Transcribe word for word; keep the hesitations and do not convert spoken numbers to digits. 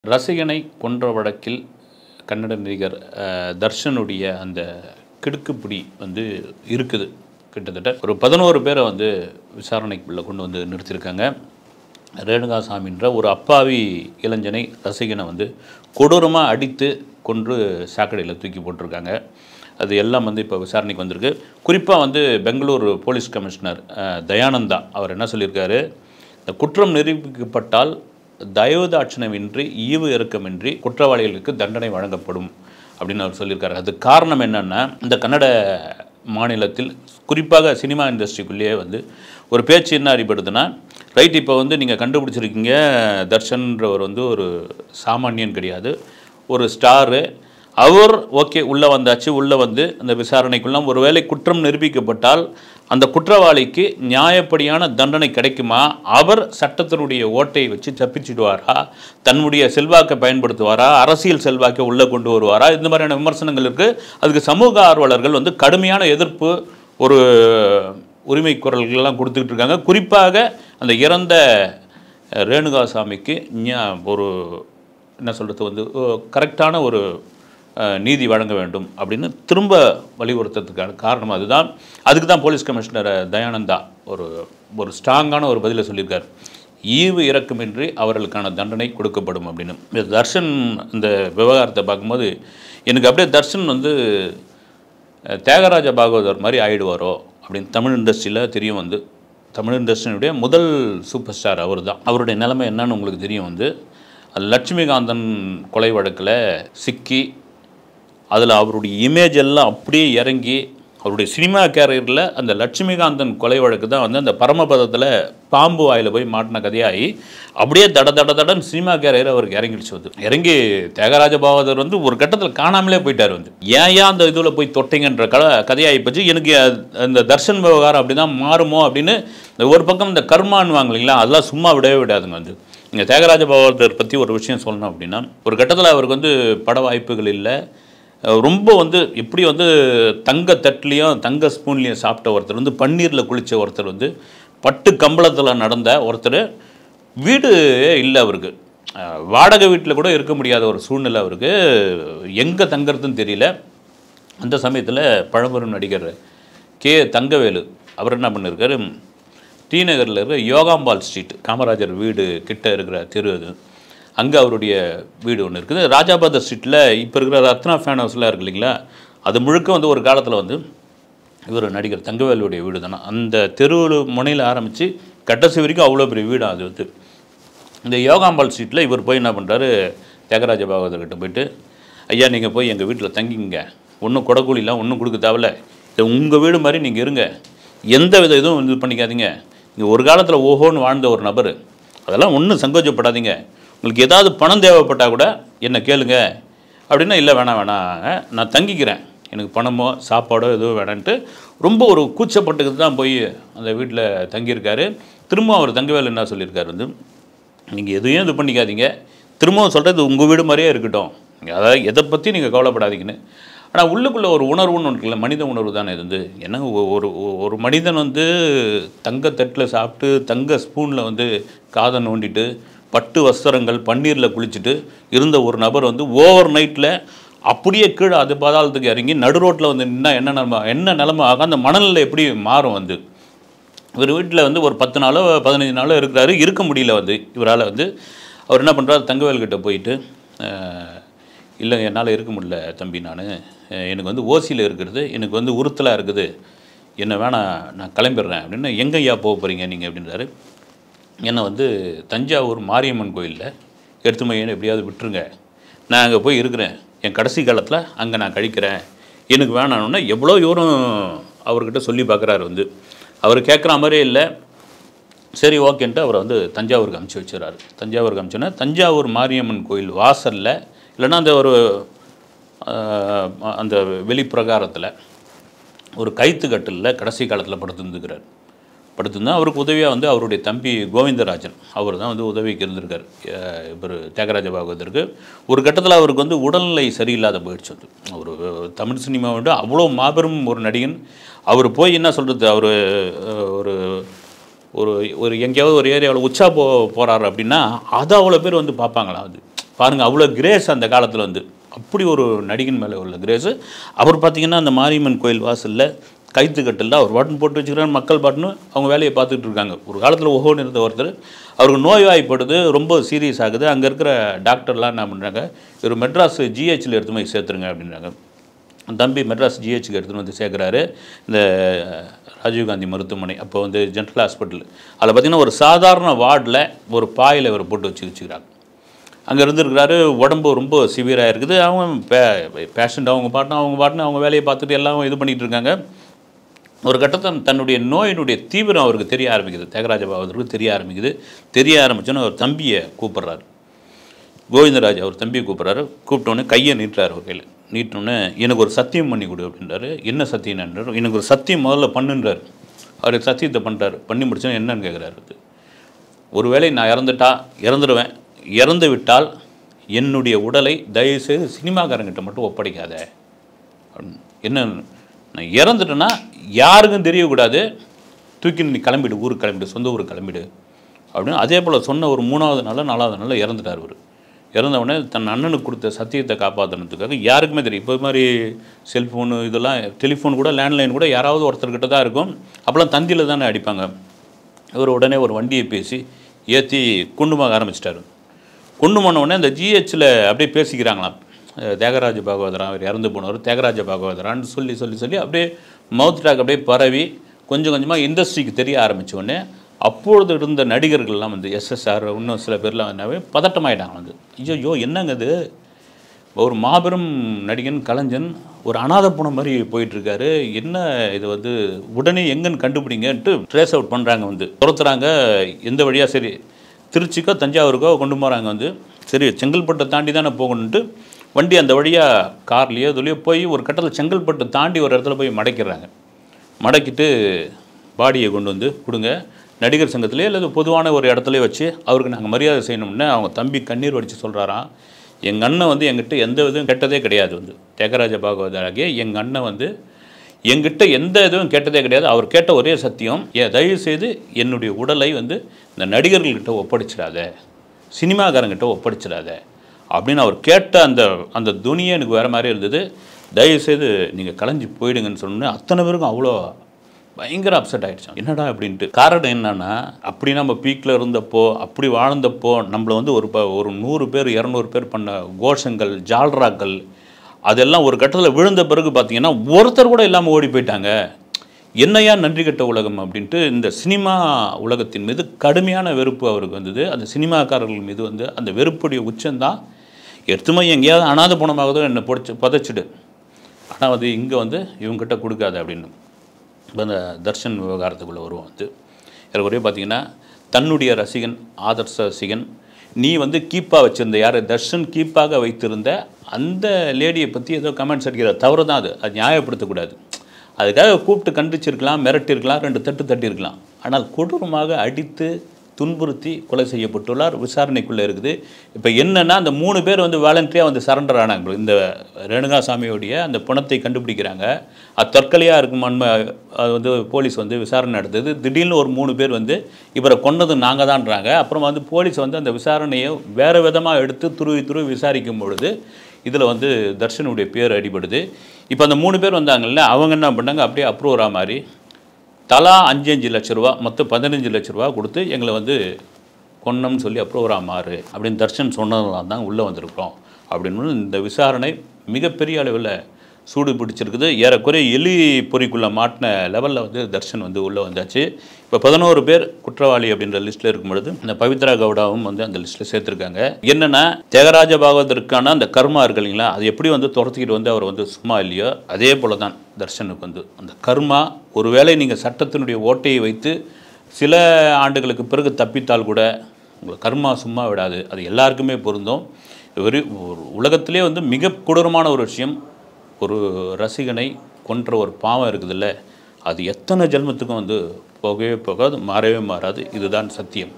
ரசிகனை கொன்ற வழக்கில் கன்னட நடிகர் தர்ஷனுடைய அந்த கிடுக்குப்பிடி வந்து இருக்குது. கிட்டத்தட்ட ஒரு பதினோரு பேரை வந்து விசாரணைக்குள்ளே கொண்டு வந்து நிறுத்தியிருக்காங்க. ரேணுகாசாமின்ற ஒரு அப்பாவி இளைஞனை ரசிகனை வந்து கொடூரமாக அடித்து கொன்று சாக்கடையில் தூக்கி போட்டிருக்காங்க. அது எல்லாம் வந்து இப்போ விசாரணைக்கு வந்திருக்கு. குறிப்பாக வந்து பெங்களூர் போலீஸ் கமிஷனர் தயானந்தா அவர் என்ன சொல்லியிருக்காரு, இந்த குற்றம் நிரூபிக்கப்பட்டால் தயவுதாட்சணமின்றி ஈவு இறக்கமின்றி குற்றவாளிகளுக்கு தண்டனை வழங்கப்படும் அப்படின்னு அவர் சொல்லியிருக்காரு. அது காரணம் என்னென்னா, இந்த கன்னட மாநிலத்தில் குறிப்பாக சினிமா இண்டஸ்ட்ரிக்குள்ளேயே வந்து ஒரு பேச்சு என்ன அறிபடுதுன்னா, ரைட் இப்போ வந்து நீங்கள் கண்டுபிடிச்சிருக்கீங்க தர்ஷன்றவர் வந்து ஒரு சாமானியன் கிடையாது, ஒரு ஸ்டாரு. அவர் ஓகே உள்ளே வந்தாச்சு, உள்ளே வந்து அந்த விசாரணைக்குள்ள ஒருவேளை குற்றம் நிரூபிக்கப்பட்டால் அந்த குற்றவாளிக்கு நியாயப்படியான தண்டனை கிடைக்குமா, அவர் சட்டத்தினுடைய ஓட்டை வச்சு தப்பிச்சிடுவாரா, தன்னுடைய செல்வாக்கை பயன்படுத்துவாரா, அரசியல் செல்வாக்கை உள்ளே கொண்டு வருவாரா, இந்த மாதிரியான விமர்சனங்கள் இருக்குது. அதுக்கு சமூக ஆர்வலர்கள் வந்து கடுமையான எதிர்ப்பு ஒரு உரிமை குரல்கள்லாம் கொடுத்துக்கிட்டு இருக்காங்க. குறிப்பாக அந்த இறந்த ரேணுகாசாமிக்கு ஒரு என்ன சொல்கிறது வந்து கரெக்டான ஒரு நீதி வழங்க வேண்டும் அப்படின்னு திரும்ப வலியுறுத்துறதுக்கான காரணம் அதுதான். அதுக்கு தான் போலீஸ் கமிஷனர் தயானந்தா ஒரு ஒரு ஸ்ட்ராங்கான ஒரு பதிலை சொல்லியிருக்கார். ஈவு இறக்கமின்றி அவர்களுக்கான தண்டனை கொடுக்கப்படும் அப்படின்னு. இந்த தர்ஷன் இந்த விவகாரத்தை பார்க்கும்போது எனக்கு அப்படியே தர்ஷன் வந்து தியாகராஜ பாகவதர் மாதிரி ஆயிடுவாரோ அப்படின்னு தமிழ் இண்டஸ்ட்ரியில் தெரியும். வந்து தமிழ் இண்டஸ்ட்ரியினுடைய முதல் சூப்பர் ஸ்டார் அவர் தான். அவருடைய நிலைமை என்னன்னு உங்களுக்கு தெரியும். வந்து லட்சுமிகாந்தன் கொலை வழக்கில் சிக்கி அதில் அவருடைய இமேஜ் எல்லாம் அப்படியே இறங்கி அவருடைய சினிமா கேரியரில் அந்த லட்சுமிகாந்தன் கொலை வழக்கு தான் வந்து அந்த பரமபதத்தில் பாம்பு வாயில் போய் மாட்டின கதையாகி அப்படியே தட தட தடன்னு சினிமா கேரியர் அவருக்கு இறங்கிடுச்சு. வந்து இறங்கி தியாகராஜ பாகவதர் வந்து ஒரு கட்டத்தில் காணாமலே போயிட்டார். வந்து ஏன் ஏன் அந்த இதில் போய் தொட்டிங்கன்ற க கதையாகி போச்சு. எனக்கு அந்த தர்ஷன் விவகாரம் அப்படி தான் மாறுமோ அப்படின்னு ஒரு பக்கம் இந்த கர்மான்னு இல்லைங்களா, அதெல்லாம் சும்மா விடவே விடாதுங்க. வந்து இங்கே தியாகராஜ பாகவதர் பற்றி ஒரு விஷயம் சொல்லணும் அப்படின்னா, ஒரு கட்டத்தில் அவருக்கு வந்து பட வாய்ப்புகள் இல்லை. ரொம்ப வந்து எப்படி வந்து தங்க தட்டுலேயும் தங்க ஸ்பூன்லேயும் சாப்பிட்ட ஒருத்தர், வந்து பன்னீரில் குளித்த ஒருத்தர், வந்து பட்டு கம்பளத்தில் நடந்த ஒருத்தர், வீடு இல்லை அவருக்கு, வாடகை வீட்டில் கூட இருக்க முடியாத ஒரு சூழ்நிலை அவருக்கு, எங்கே தங்கிறதுன்னு தெரியல. அந்த சமயத்தில் பழம்பெரும் நடிகர் கே தங்கவேலு அவர் என்ன பண்ணியிருக்காரு, டி நகரில் இருக்கிற யோகாம்பால் ஸ்ட்ரீட் காமராஜர் வீடு கிட்ட இருக்கிற தெரு அது, அங்கே அவருடைய வீடு ஒன்று இருக்குது. ராஜாபாத ஸ்ட்ரீட்டில் இப்போ இருக்கிற ரத்னா ஃபேன் ஹவுஸ்லாம் இருக்குது இல்லைங்களா, அது முழுக்க வந்து ஒரு காலத்தில் வந்து இவர் நடிகர் தங்கவேலுடைய வீடு தானே. அந்த தெருவில் முனையில் ஆரம்பித்து கட்டசி வரைக்கும் அவ்வளோ பெரிய வீடு அது. வந்து இந்த யோகாம்பால் ஸ்ட்ரீட்டில் இவர் போய் என்ன பண்ணுறாரு, தியாகராஜ பாகவதர்கிட்ட போயிட்டு, ஐயா நீங்கள் போய் எங்கள் வீட்டில் தங்கிங்க, ஒன்றும் கொடக்கூலிலாம் ஒன்றும் கொடுக்க தேவையில்ல, இது உங்கள் வீடு மாதிரி நீங்கள் இருங்க, எந்த வித இதுவும் இது பண்ணிக்காதீங்க, இங்கே ஒரு காலத்தில் ஓஹோன்னு வாழ்ந்த ஒரு நபர், அதெல்லாம் ஒன்றும் சங்கோச்சப்படாதீங்க, உங்களுக்கு ஏதாவது பணம் தேவைப்பட்டால் கூட என்ன கேளுங்க அப்படின்னா, இல்லை வேணாம் வேணாங்க நான் தங்கிக்கிறேன், எனக்கு பணமோ சாப்பாடோ எதுவும் வேணான்ட்டு ரொம்ப ஒரு கூச்சப்பட்டுக்கிட்டு தான் போய் அந்த வீட்டில் தங்கியிருக்காரு. திரும்ப அவர் தங்கவேலு என்ன சொல்லியிருக்காரு, வந்து நீங்கள் எதையும் இது பண்ணிக்காதீங்க, திரும்பவும் சொல்கிறது உங்கள் வீடு மாதிரியே இருக்கட்டும், அதாவது எதை பற்றி நீங்கள் கவலைப்படாதீங்கன்னு. ஆனால் உள்ளுக்குள்ளே ஒரு உணர்வுன்னு ஒன்று இருக்குல்ல, மனித உணர்வு தானே இது. வந்து ஏன்னா ஒரு ஒரு மனிதன் வந்து தங்க தட்டில் சாப்பிட்டு தங்க ஸ்பூனில் வந்து காதை நோண்டிட்டு பட்டு வஸ்திரங்கள் பன்னீரில் குளிச்சுட்டு இருந்த ஒரு நபர் வந்து ஓவர் நைட்டில் அப்படியே கீழே அது பாதாளத்துக்கு இறங்கி நடு ரோட்டில் வந்து நின்னா என்ன நிலமை என்ன நிலமை ஆக அந்த மனநிலை எப்படி மாறும். வந்து இவர் வீட்டில் வந்து ஒரு பத்து நாளோ பதினஞ்சு நாளோ இருக்கிறாரு, இருக்க முடியல. வந்து இவரால் வந்து அவர் என்ன பண்ணுறாரு, தங்கவேல்கிட்ட போயிட்டு, இல்லை என்னால் இருக்க முடியல தம்பி, நான் எனக்கு வந்து ஓசியில் இருக்கிறது, எனக்கு வந்து உறுத்தலாக இருக்குது, என்ன வேணாம் நான் கிளம்பிடுறேன் அப்படின்னு. எங்கே ஐயா போக போகிறீங்க நீங்கள் அப்படின்றாரு. என்னை வந்து தஞ்சாவூர் மாரியம்மன் கோயிலில் எடுத்து மையன்னு எப்படியாவது விட்டுருங்க, நான் அங்கே போய் இருக்கிறேன், என் கடைசி காலத்தில் அங்கே நான் கழிக்கிறேன், எனக்கு வேணான்னு எவ்வளோ தூரம் அவர்கிட்ட சொல்லி பார்க்குறாரு. வந்து அவர் கேட்குற மாதிரியே இல்லை. சரி ஓகேன்ட்டு அவரை வந்து தஞ்சாவூருக்கு அமுச்சு வச்சுறாரு. தஞ்சாவூருக்கு அமுச்சோன்னா தஞ்சாவூர் மாரியம்மன் கோயில் வாசலில் இல்லைன்னா அந்த ஒரு அந்த வெளிப்பிரகாரத்தில் ஒரு கைத்து கட்டிலில் கடைசி காலத்தில் படுத்துருந்துக்கிறார். படுத்துருந்தா அவருக்கு உதவியாக வந்து அவருடைய தம்பி கோவிந்தராஜன் அவர் தான் வந்து உதவிக்கு இருந்திருக்கார் இவர் தியாகராஜ பாகவதருக்கு. ஒரு கட்டத்தில் அவருக்கு வந்து உடல்நிலை சரியில்லாத போயிடுச்சு. வந்து அவர் தமிழ் சினிமாவோட அவ்வளோ மாபெரும் ஒரு நடிகன். அவர் போய் என்ன சொல்கிறது, அவர் ஒரு ஒரு ஒரு எங்கேயாவது ஒரு ஏரியாவில் உச்சா போ போகிறாரு அப்படின்னா அதை அவ்வளோ பேர் வந்து பார்ப்பாங்களாம். அது பாருங்கள், அவ்வளோ கிரேஸ் அந்த காலத்தில் வந்து அப்படி ஒரு நடிகன் மேலே உள்ள கிரேஸு. அவர் பார்த்திங்கன்னா அந்த மாரியம்மன் கோயில் வாசலில் கைத்து கட்டில் அவர் பாட்டுன்னு போட்டு வச்சுக்கிறாங்க, மக்கள் பாட்டுன்னு அவங்க வேலையை பார்த்துட்டு இருக்காங்க. ஒரு காலத்தில் ஓஹோன்னு இருந்த ஒருத்தர் அவருக்கு நோய்வாய்ப்படுது, ரொம்ப சீரியஸ் ஆகுது. அங்கே இருக்கிற டாக்டர்லாம் என்ன பண்ணுறாங்க, ஒரு மெட்ராஸ் ஜிஹெச்சில் எடுத்து போய் சேர்த்துருங்க அப்படின்றாங்க. தம்பி மெட்ராஸ் ஜிஹெச்சுக்கு எடுத்துகிட்டு வந்து சேர்க்குறாரு. இந்த ராஜீவ்காந்தி மருத்துவமனை அப்போ வந்து ஜென்ரல் ஹாஸ்பிட்டல், அதில் பார்த்திங்கன்னா ஒரு சாதாரண வார்டில் ஒரு பாயில் இவர் போட்டு வச்சு வச்சுக்கிறாங்க. அங்கே இருந்துருக்கிறாரு. உடம்பு ரொம்ப சிவியராக இருக்குது. அவங்க பே பேஷண்ட் அவங்க பாட்டுன்னு அவங்க பாட்டுன்னு அவங்க வேலையை பார்த்துட்டு எல்லாம் இது பண்ணிகிட்டு இருக்காங்க. ஒரு கட்டத்தில் தன்னுடைய நோயினுடைய தீவிரம் அவருக்கு தெரிய ஆரம்பிக்குது. தியாகராஜ பாகவதருக்கு தெரிய ஆரம்பிக்குது. தெரிய ஆரம்பிச்சோன்னு அவர் தம்பியை கூப்பிட்றாரு, கோவிந்தராஜ் அவர் தம்பியை கூப்பிட்றாரு. கூப்பிட்டோன்னே கையை நீட்டுறாரு ஒரு கையில். நீட்டினோன்னே எனக்கு ஒரு சத்தியம் பண்ணி கொடு அப்படின்றாரு. என்ன சத்தியம்ன்றார். எனக்கு ஒரு சத்தியம் முதல்ல பண்ணுன்றார். அவர் சத்தியத்தை பண்ணுறாரு. பண்ணி முடிச்சோன்னா என்னன்னு கேட்குறாரு. ஒருவேளை நான் இறந்துட்டா இறந்துடுவேன், இறந்து விட்டால் என்னுடைய உடலை தயவுசெய்து சினிமாக்காரங்கிட்ட மட்டும் ஒப்படைக்காத. என்ன, நான் இறந்துட்டேன்னா யாருக்கும் தெரியக்கூடாது, தூக்கி நீ கிளம்பிடு, ஊருக்கு கிளம்பிடு, சொந்த ஊருக்கு கிளம்பிடு அப்படின்னு. அதே போல் சொன்ன ஒரு மூணாவது நாளில் நாலாவது நாளில் இறந்துட்டார். அவர் இறந்தவுடனே தன் அண்ணனுக்கு கொடுத்த சத்தியத்தை காப்பாற்றணுன்றதுக்காக யாருக்குமே தெரியும். இப்போ மாதிரி செல்ஃபோனு இதெல்லாம், டெலிஃபோன் கூட லேண்ட்லைன் கூட யாராவது ஒருத்தர்கிட்ட தான் இருக்கும். அப்போலாம் தந்தியில் தானே அடிப்பாங்க. இவர் உடனே ஒரு வண்டியை பேசி ஏற்றி கொண்டு போக ஆரம்பிச்சிட்டாரு. கொண்டு போனவுடனே அந்த ஜிஹெச்சில் அப்படியே பேசிக்கிறாங்களாம். தியாகராஜ பாகவதரா அவர் இறந்து போனவர் தியாகராஜ பாகவதரான்னு சொல்லி சொல்லி சொல்லி அப்படியே மவுத் டாக் அப்படியே பரவி கொஞ்சம் கொஞ்சமாக இண்டஸ்ட்ரிக்கு தெரிய ஆரம்பித்தோடனே அப்பொழுது இருந்த நடிகர்கள்லாம் வந்து எஸ்எஸ்ஆர் இன்னும் சில பேர்லாம் என்னவே பதட்டமாயிட்டாங்க. வந்து ஐயோ யோ என்னங்க இது, ஒரு மாபெரும் நடிகன் கலைஞன் ஒரு அனாதை போன மாதிரி போயிட்டுருக்காரு, என்ன இது வந்து உடனே எங்கன்னு கண்டுபிடிங்கன்ட்டு ட்ரேஸ் அவுட் பண்ணுறாங்க. வந்து துரத்துறாங்க. எந்த வழியாக சரி திருச்சிக்கோ தஞ்சாவூருக்கோ கொண்டு போகிறாங்க. வந்து சரி செங்கல்பட்டை தாண்டி தானே போகணுன்ட்டு வண்டி அந்த வழியாக கார்லேயோ இதுலையோ போய் ஒரு கட்டத்தில் செங்கல்பட்டு தாண்டி ஒரு இடத்துல போய் மடக்கிடுறாங்க. மடக்கிட்டு பாடியை கொண்டு வந்து கொடுங்க, நடிகர் சங்கத்திலே அல்லது பொதுவான ஒரு இடத்துல வச்சு அவருக்கு நாங்கள் மரியாதை செய்யணும்னு அவங்க தம்பி கண்ணீர் வடித்து சொல்கிறாராம். எங்கள் அண்ணன் வந்து எங்கிட்ட எந்த இதுவும் கெட்டதே கிடையாது. வந்து தியாகராஜ பாகவதராகிய எங்கள் அண்ணன் வந்து எங்கிட்ட எந்த இதுவும் கேட்டதே கிடையாது. அவர் கேட்ட ஒரே சத்தியம், ஏன் தயவுசெய்து என்னுடைய உடலை வந்து இந்த நடிகர்கள்கிட்ட ஒப்படைச்சிடாத, சினிமாக்காரங்கிட்ட ஒப்படைச்சிடாத அப்படின்னு அவர் கேட்ட அந்த அந்த துணியே எனக்கு வேறு மாதிரி இருந்தது. தயவுசெய்து நீங்கள் கலைஞ்சி போயிடுங்கன்னு சொன்னோன்னே அத்தனை பேருக்கும் அவ்வளோ பயங்கர அப்செட் ஆகிடுச்சோம். என்னடா அப்படின்ட்டு. காரணம் என்னன்னா, அப்படி நம்ம பீக்கில் இருந்தப்போ அப்படி வாழ்ந்தப்போ நம்மளை வந்து ஒரு ப ஒரு நூறு பேர் இரநூறு பேர் பண்ண கோஷங்கள் ஜால்ராக்கள் அதெல்லாம் ஒரு கட்டத்தில் விழுந்த பிறகு பார்த்தீங்கன்னா ஒருத்தர் கூட இல்லாமல் ஓடி போயிட்டாங்க. என்னையா நன்றி கட்ட உலகம் அப்படின்ட்டு இந்த சினிமா உலகத்தின் மீது கடுமையான வெறுப்பு அவருக்கு வந்தது. அந்த சினிமாக்காரர்கள் மீது வந்து அந்த வெறுப்புடைய உச்சந்தான். எடுத்துமே எங்கேயாவது அனாதை பணமாகதோ என்னை பொடிச்சு புதைச்சிடு, ஆனால் அது இங்கே வந்து இவங்ககிட்ட கொடுக்காது அப்படின்னு. இப்போ அந்த தர்ஷன் விவகாரத்துக்குள்ளே வருவோம். வந்து ஒரே பார்த்தீங்கன்னா தன்னுடைய ரசிகன் ஆதர்ஷ ரசிகன் நீ வந்து கீப்பாக வச்சுருந்த யார் தர்ஷன் கீப்பாக வைத்திருந்த அந்த லேடியை பற்றி ஏதோ கமெண்ட்ஸ் அடிக்கிற தவறு தான். அது அது நியாயப்படுத்தக்கூடாது. அதுக்காக கூப்பிட்டு கண்டிச்சிருக்கலாம், மிரட்டியிருக்கலாம், ரெண்டு தட்டு தட்டியிருக்கலாம். ஆனால் கொடூரமாக அடித்து துன்புறுத்தி கொலை செய்யப்பட்டுள்ளார். விசாரணைக்குள்ளே இருக்குது. இப்போ என்னென்னா அந்த மூணு பேர் வந்து வாலண்டரியாக வந்து சரண்டர் ஆனாங்க. இந்த ரேணுகாசாமியோடைய அந்த பணத்தை கண்டுபிடிக்கிறாங்க. அது தற்கொலையாக இருக்குமான்னு அது வந்து போலீஸ் வந்து விசாரணை நடத்துது. திடீர்னு ஒரு மூணு பேர் வந்து இவரை கொன்னது நாங்கள் தான்றாங்க. அப்புறம் வந்து போலீஸ் வந்து அந்த விசாரணையை வேறு விதமாக எடுத்து துருவி துருவி விசாரிக்கும் பொழுது இதில் வந்து தர்ஷனுடைய பேர் அடிபடுது. இப்போ அந்த மூணு பேர் வந்தாங்கல்ல, அவங்க என்ன பண்ணாங்க, அப்படியே அப்ரூவரா மாதிரி தலா அஞ்சு அஞ்சு லட்ச ரூபா மொத்தம் பதினஞ்சு லட்ச ரூபா கொடுத்து எங்களை வந்து கொன்னம்னு சொல்லி அப்ரூவரா மாறு அப்படின்னு தர்ஷன் சொன்னதெல்லாம் தான் உள்ளே வந்திருக்கிறோம் அப்படின்னு. இந்த விசாரணை மிகப்பெரிய அளவில் சூடு பிடிச்சிருக்குது. ஏறக்குறைய எலி பொறிக்குள்ளே மாட்டின லெவலில் வந்து தர்ஷன் வந்து உள்ளே வந்தாச்சு. இப்போ பதினோரு பேர் குற்றவாளி அப்படின்ற லிஸ்ட்டில் இருக்கும் பொழுது இந்த பவித்ரா கவுடாவும் வந்து அந்த லிஸ்ட்டில் சேர்த்துருக்காங்க. என்னென்னா தியாகராஜ பாகவதற்கான அந்த கர்மா இருக்கு இல்லைங்களா, அது எப்படி வந்து துரத்திக்கிட்டு வந்து அவர் வந்து சும்மா இல்லையோ அதே போல் தான் தர்ஷனுக்கு வந்து அந்த கர்மா. ஒருவேளை நீங்கள் சட்டத்தினுடைய ஓட்டையை வைத்து சில ஆண்டுகளுக்கு பிறகு தப்பித்தால் கூட உங்களை கர்மா சும்மா விடாது. அது எல்லாருக்குமே பொருந்தும். ஒரு உலகத்திலே வந்து மிக கொடூரமான ஒரு விஷயம், ஒரு ரசிகனை கொன்ற ஒரு பாவம் இருக்குதுல்ல, அது எத்தனை ஜென்மத்துக்கும் வந்து போகவே போகாது, மாறவே மாறாது. இதுதான் சத்தியம்.